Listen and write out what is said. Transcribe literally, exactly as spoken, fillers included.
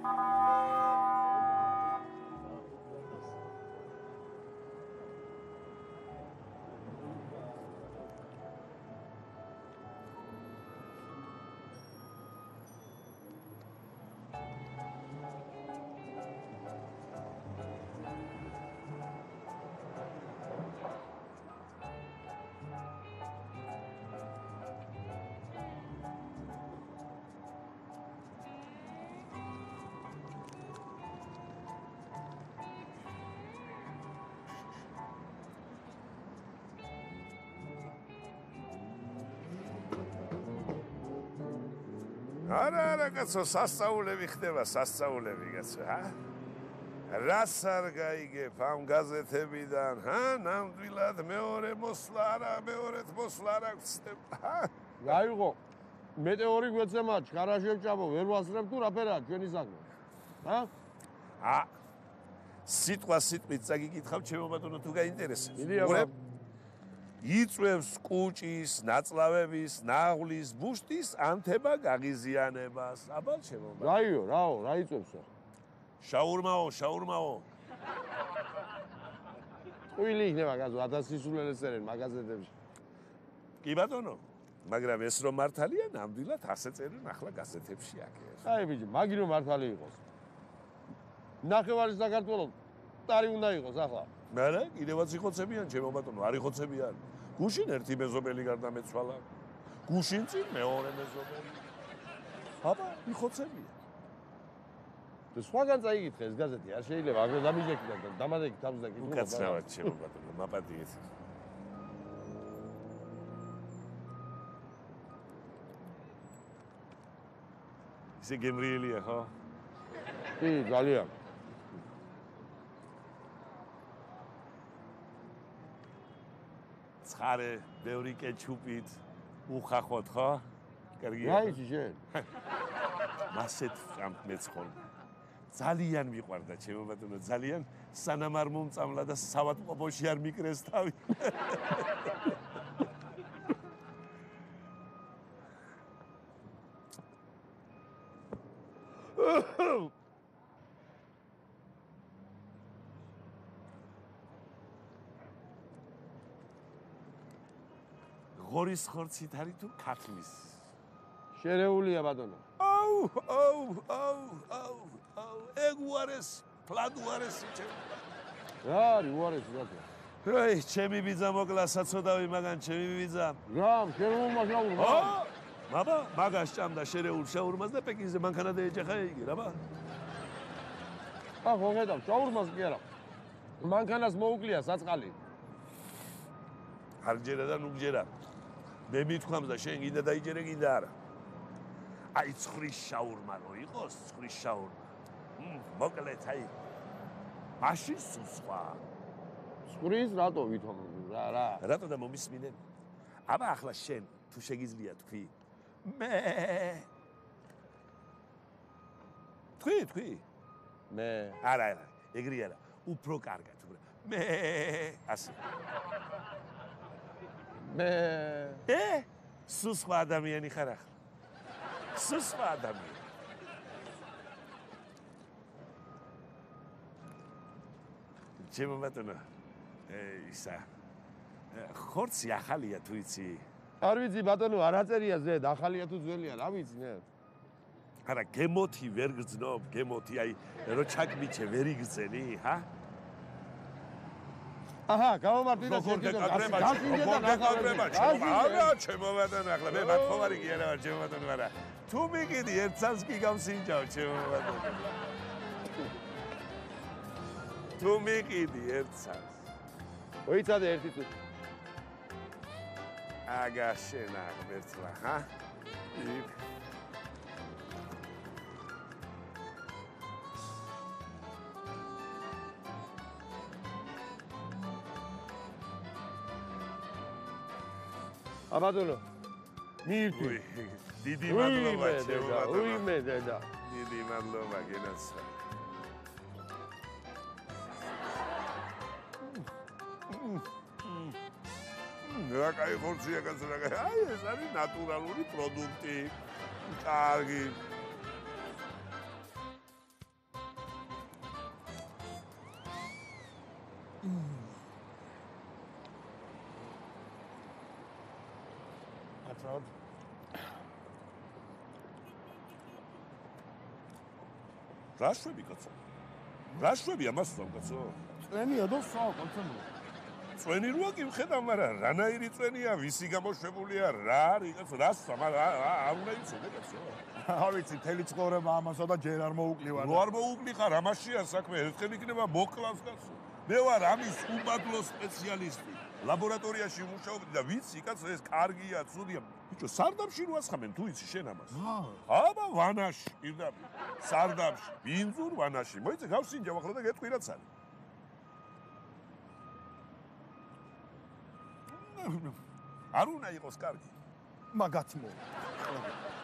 არა, არა, კაცო, სასწაულები ხდება, სასწაულები, კაცო, ა? რას არ გაიგებ ამ გაზეთებიდან, ჰა? ნამდვილად მეორე მოსვლა არა, მეორედ მოსვლა არა გწდება, ჰა? გაიღო. მეტეორი გვეცემა, ჩქარაში ვჭამო, ვერ ვასწრებ თუ რაფერაა ჩვენი საქმე. ჰა? ა სიტყვა სიტყვით წაგიკითხავ, ჩემო ბატონო, თუ გაინტერესებს. მიდიახ. იწვევს კუჭის, ნაწლავების, ნაღლის, ბუშტის ანთება გაღიზიანებას. აბა, ჩემო ბატონო. რაიო, რაო, რა იწვევს? შაურმაო, შაურმაო. ტყუილი იქნება გაზო, ათასისულელეს წერენ მაგაზეთებში. კი ბატონო, მაგრამ ეს რომ მართალია, ნამდვილად ასე წერენ ახლა გაზეთებში აქ. აი ბიჭი, მაგი რომ მართალი იყოს. ნახევარი საქართველოს ტარი უნდა იყოს ახლა. არა, კიდევაც იხოცებიან, ჩემო ბატონო, არ იხოცებიან. გუშინ ერთი მეზობელი გარდამეცვალა. გუშინ წინ მეორე მეზობელი. აბა, იხოცებიან. თუ სხვაგან წაიგითხე ეს გაზეთი, არ შეიძლება აგრე დამიჯექდა და დამადეკი თავს და კითხულობ. უკაცრავად, ჩემო ბატონო, მაპატიეთ. ისე გემრიელია, ხო? კი, ძალიან. ცხარე, ბევრი კეჩუპით, უხახოთ, ხო? კარგია. რა იცი შენ? მასეთ ვჭამთ მეც ხოლმე. ძალიან მიყვარდა, ჩემო ბატონო, ძალიან სანამ არ მომწამლა და სავატყობოში არ მიკრეს თავი. ღორის ხორცით არის თუ ქათმის? შერეულია ბატონო. აუ, აუ, აუ, აუ, აუ, ეგ უარეს, ფლად უარესი ჩემო. რა არის უარესი ბატონო? აი, ჩემი ბიძა მოკლა საცოდავი მაგან ჩემი ბიძა. რამ, შერეულმა შაურმა? ო! მაბა, მაგას ჭამდა შერეულ შაურმას და პეკინზე მანქანა დაეჯახა იგი, რა ბა? ახ, მოხედავ, შაურმას კი არა. მანქანას მოუკლია საწყალი. არ გჯერა და ნუ გჯერა. მე მithქვამს და შენ გინდა დაიჯერე, გინდა არა. აი, ცხრის შაურმა რო იყოს, ცხრის შაურმა. მმ, მოკლედ, აი. მაშინ სულ სხვა. ცხრის რატო ვითომ რა რა? რატო და მომისმინე? აბა ახლა შენ თუ შეგიძლია თქვი. მე თქვი, თქვი. მე არა, არა, ეგრე არა. უფრო კარგად, უფრო. მე ასე. მე ე? სულ სხვა ადამიანი ხარ ახლა. სულ სხვა ადამიანი. ჩემო ბატონო, ისა ხორცი ახალია თუ იცი? არ ვიცი ბატონო, არ აწერია ზედ, ახალია თუ ძველია, რა ვიცი ნე. არა, გემოთი ვერ გრძნობ, გემოთი, აი, რო ჩაკმიჩე ვერ იგრძენი, ჰა? აჰა, გამომართვიდა როგორ გეკადრება, როგორ გეკადრება, არა, ჩემო ბატონო, ახლა მე მათხოვარი კი არა ვარ, ჩემო ბატონო, არა. თუ მიგიდი ერთ წელს კი გამსინჯავ, ჩემო ბატონო. თუ მიგიდი ერთ წელს. მოიცადე ერთი წუთი. აგა შენ აღმერთლა, ჰა? იქ. აბატონო, მიირთვი. დიდი მადლობა, ჩემო ბატონო. უიმე დედა. დიდი მადლობა, გენაცა. რა კაი ხორცია კაცო, რა კაი. აი, ეს არის ნატურალური პროდუქტი. კარგი. აცრავად. რა შვები კაცო? რა შვები ამას ვამ კაცო? წვენია და სვა კონცერტი. წვენი როა კი ვხედავ, მაგრამ რანაირი წვენია, ვისი გამოშვებულია, რა არის კაცო? რა სვა, მაგრამ არ უნდა იცოდე კაცო. არ ვიცი, თელი ცხოვრება ამასო და ჯერ არ მოუკლივარ. რო არ მოუკლიხარ, ამაშია საქმე, ერთხელ იქნება მოკლავს კაცო. მე ვარ ამის უბადლო სპეციალისტი. ლაბორატორიაში ვმუშაობდი და ვიცი კაცო, ეს კარგია, ცუდია. ბიჭო, სარდაფში რო ასხამენ, თუ იცი შენ ამას? აბა, ვანაში, პირდაპირ. სარდაფში, ბინძურ ვანაში. მოიცე, გავსინჯავ ახლა და გეტყვი რაც არის. არ უნდა იყოს კარგი. მაგაც მოვა.